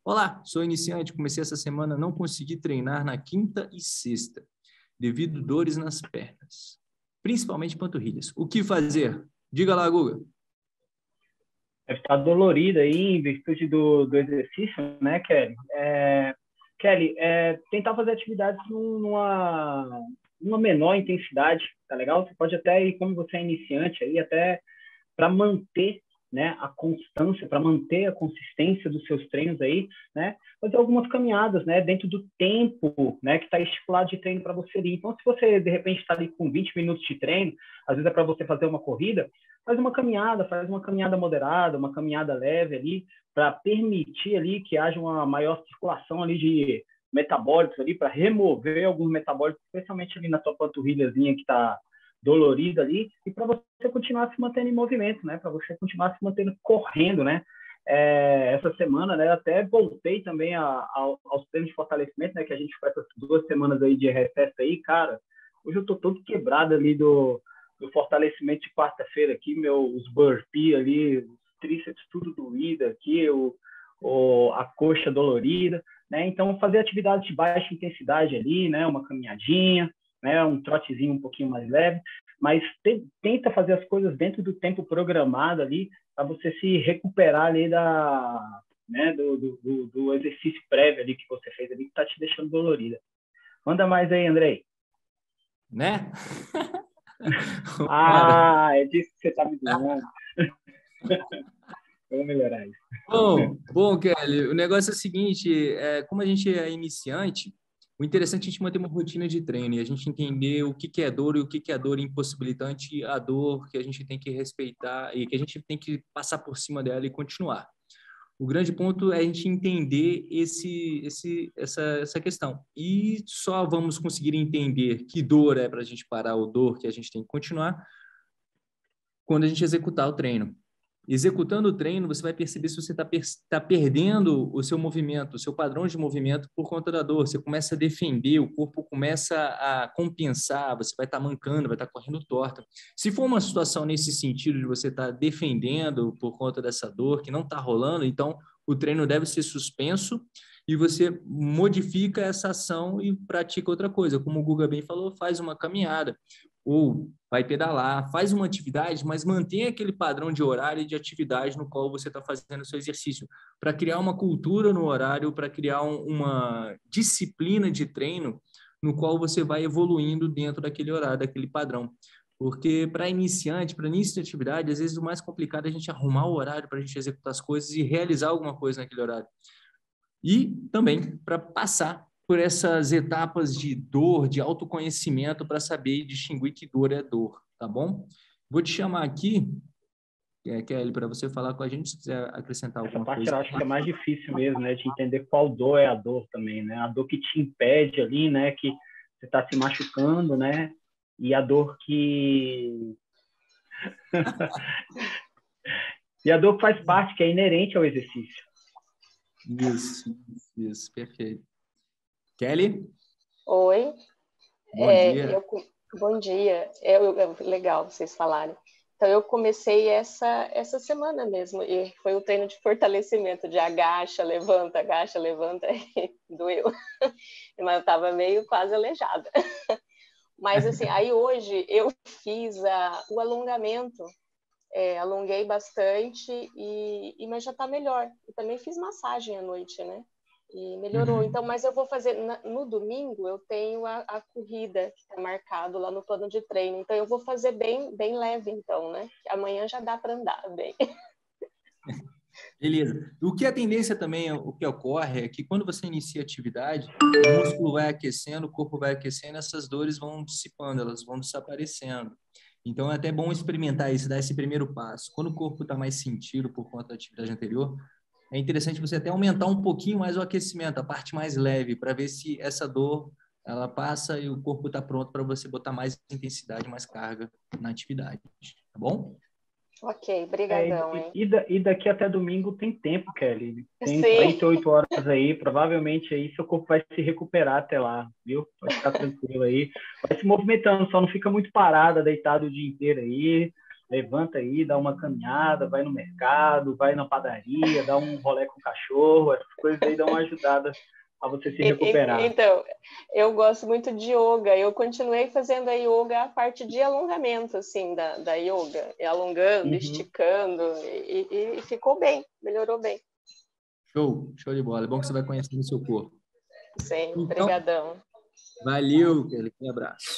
Olá, sou iniciante, comecei essa semana, não consegui treinar na quinta e sexta, devido dores nas pernas, principalmente panturrilhas. O que fazer? Diga lá, Guga. Deve estar dolorida aí em virtude do exercício, né, Kelly? Kelly, tentar fazer atividades numa menor intensidade, tá legal? Você pode até ir, como você é iniciante, aí até para manter, né, a constância, para manter a consistência dos seus treinos aí, né, fazer algumas caminhadas, né, dentro do tempo, né, que está estipulado de treino para você ali. Então, se você, de repente, está ali com 20 minutos de treino, às vezes é para você fazer uma corrida, faz uma caminhada moderada, uma caminhada leve ali, para permitir ali que haja uma maior circulação ali de metabólicos ali, para remover alguns metabólicos, especialmente ali na tua panturrilhazinha que está dolorida ali, e para você continuar se mantendo em movimento, né? Para você continuar se mantendo correndo, né? Essa semana, né? Até voltei também aos treinos de fortalecimento, né? Que a gente faz essas 2 semanas aí de recesso aí, cara. Hoje eu tô todo quebrado ali do fortalecimento de quarta-feira aqui, os burpee ali, os tríceps tudo doído aqui, a coxa dolorida, né? Então, fazer atividades de baixa intensidade ali, né? Uma caminhadinha, né, um trotezinho um pouquinho mais leve, mas tenta fazer as coisas dentro do tempo programado ali, para você se recuperar ali do exercício prévio ali que você fez ali, que está te deixando dolorida. Manda mais aí, Andrei. Né? É disso que você está me dizendo. Vamos melhorar isso. Bom, Kelly, o negócio é o seguinte, como a gente é iniciante, o interessante é a gente manter uma rotina de treino e a gente entender o que é dor e o que é dor impossibilitante, a dor que a gente tem que respeitar e que a gente tem que passar por cima dela e continuar. O grande ponto é a gente entender essa questão. E só vamos conseguir entender que dor é para a gente parar ou dor que a gente tem que continuar quando a gente executar o treino. Executando o treino, você vai perceber se você está perdendo o seu movimento, o seu padrão de movimento por conta da dor. Você começa a defender, o corpo começa a compensar, você vai estar mancando, vai estar correndo torta. Se for uma situação nesse sentido de você estar defendendo por conta dessa dor que não está rolando, então o treino deve ser suspenso e você modifica essa ação e pratica outra coisa. Como o Guga bem falou, faz uma caminhada ou vai pedalar, faz uma atividade, mas mantém aquele padrão de horário e de atividade no qual você está fazendo o seu exercício, para criar uma cultura no horário, para criar uma disciplina de treino no qual você vai evoluindo dentro daquele horário, daquele padrão. Porque para iniciante, para início de atividade, às vezes o mais complicado é a gente arrumar o horário para a gente executar as coisas e realizar alguma coisa naquele horário. E também para passar por essas etapas de dor, de autoconhecimento, para saber distinguir que dor é dor, tá bom? Vou te chamar aqui, Kelly, para você falar com a gente, se quiser acrescentar alguma coisa. Essa parte eu acho que é mais difícil mesmo, né? De entender qual dor é a dor também, né? A dor que te impede ali, né? Que você está se machucando, né? E a dor que... e a dor que faz parte, que é inerente ao exercício. Isso, perfeito. Kelly? Oi. Bom dia. Bom dia. Legal vocês falarem. Então, eu comecei essa semana mesmo, e foi um treino de fortalecimento, de agacha, levanta, e doeu. Mas eu estava meio quase aleijada. Mas, assim, aí hoje eu fiz o alongamento, alonguei bastante, mas já está melhor. Eu também fiz massagem à noite, né? E melhorou. Então, mas eu vou fazer no domingo, eu tenho a corrida que está marcado lá no plano de treino. Então eu vou fazer bem leve, então, né? Amanhã já dá para andar bem. Beleza. O que a tendência também, o que ocorre é que quando você inicia a atividade, o músculo vai aquecendo, o corpo vai aquecendo, essas dores vão dissipando, elas vão desaparecendo. Então é até bom experimentar isso, dar esse primeiro passo. Quando o corpo está mais sentido por conta da atividade anterior, é interessante você até aumentar um pouquinho mais o aquecimento, a parte mais leve, para ver se essa dor ela passa e o corpo está pronto para você botar mais intensidade, mais carga na atividade, tá bom? Ok, brigadão, hein? E daqui até domingo tem tempo, Kelly. Tem 48 horas aí, provavelmente aí seu corpo vai se recuperar até lá, viu? Pode ficar tranquilo aí. Vai se movimentando, só não fica muito parada, deitado o dia inteiro aí. levanta aí, dá uma caminhada, vai no mercado, vai na padaria, dá um rolê com o cachorro, essas coisas aí dão uma ajudada a você se recuperar. Então, eu gosto muito de yoga. Eu continuei fazendo a yoga, a parte de alongamento, assim, da yoga. E alongando, esticando, e ficou bem, melhorou bem. Show de bola. É bom que você vai conhecendo o seu corpo. Sim, Então, brigadão. valeu, Kelly. Um abraço.